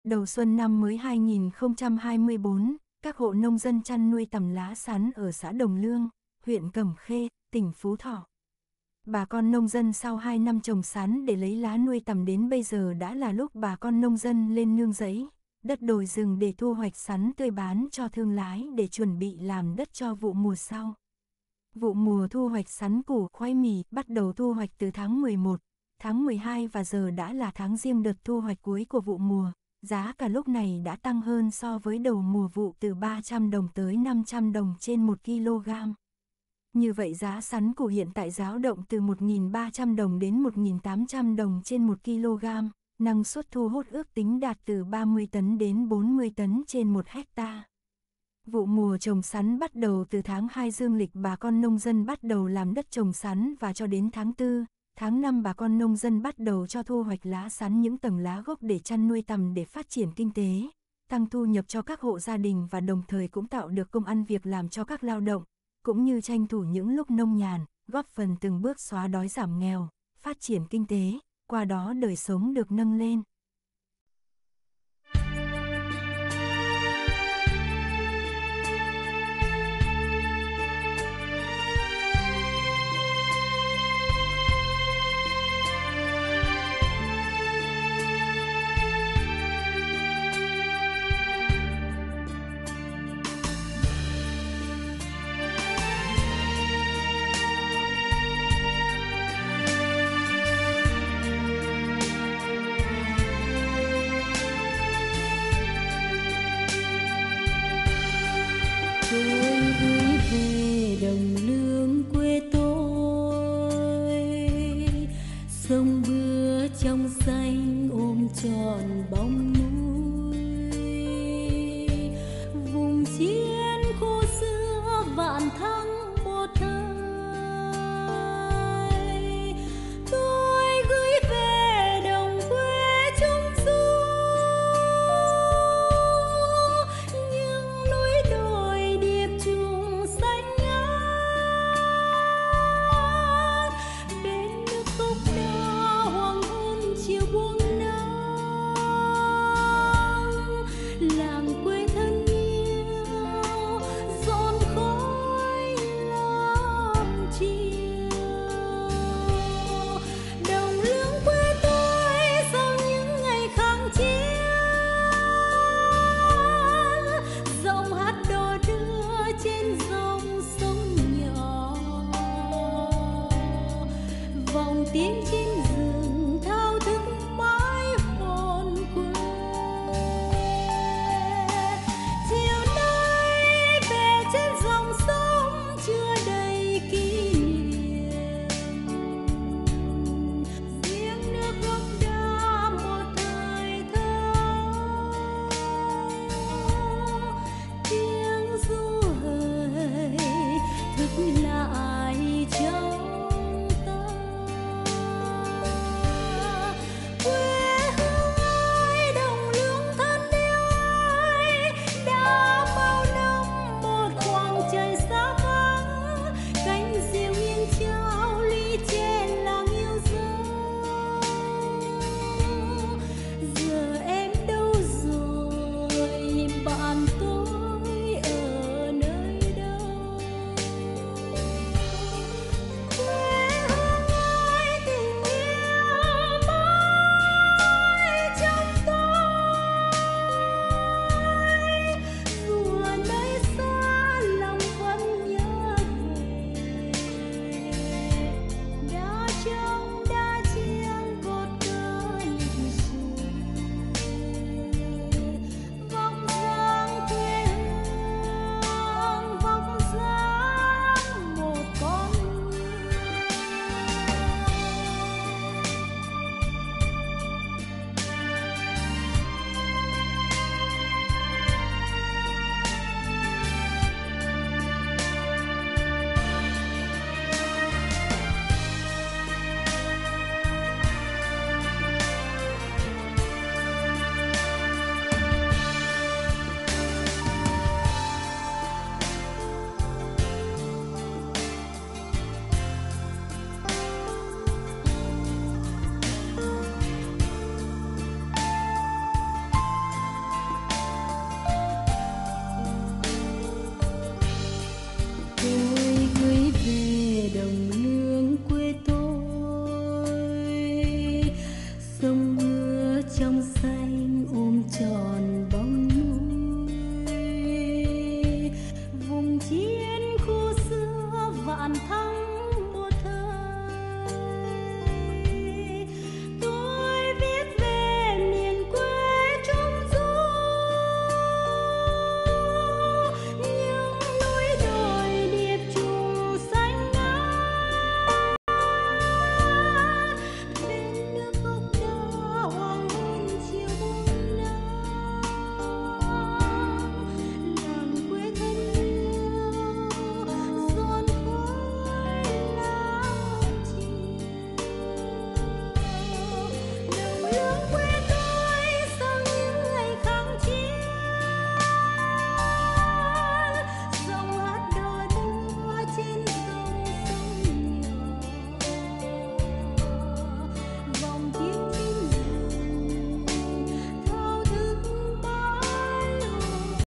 Đầu xuân năm mới 2024, các hộ nông dân chăn nuôi tằm lá sắn ở xã Đồng Lương, huyện Cẩm Khê, tỉnh Phú Thọ. Bà con nông dân sau 2 năm trồng sắn để lấy lá nuôi tằm đến bây giờ đã là lúc bà con nông dân lên nương rẫy, đất đồi rừng để thu hoạch sắn tươi bán cho thương lái để chuẩn bị làm đất cho vụ mùa sau. Vụ mùa thu hoạch sắn củ khoai mì bắt đầu thu hoạch từ tháng 11, tháng 12 và giờ đã là tháng giêng đợt thu hoạch cuối của vụ mùa. Giá cả lúc này đã tăng hơn so với đầu mùa vụ từ 300 đồng tới 500 đồng trên 1 kg. Như vậy giá sắn củ hiện tại dao động từ 1.300 đồng đến 1.800 đồng trên 1 kg, năng suất thu hút ước tính đạt từ 30 tấn đến 40 tấn trên 1 hecta. Vụ mùa trồng sắn bắt đầu từ tháng 2 dương lịch, bà con nông dân bắt đầu làm đất trồng sắn và cho đến tháng 4, tháng 5 bà con nông dân bắt đầu cho thu hoạch lá sắn những tầng lá gốc để chăn nuôi tằm để phát triển kinh tế, tăng thu nhập cho các hộ gia đình và đồng thời cũng tạo được công ăn việc làm cho các lao động, cũng như tranh thủ những lúc nông nhàn, góp phần từng bước xóa đói giảm nghèo, phát triển kinh tế, qua đó đời sống được nâng lên. Tôi gửi về Đồng Lương.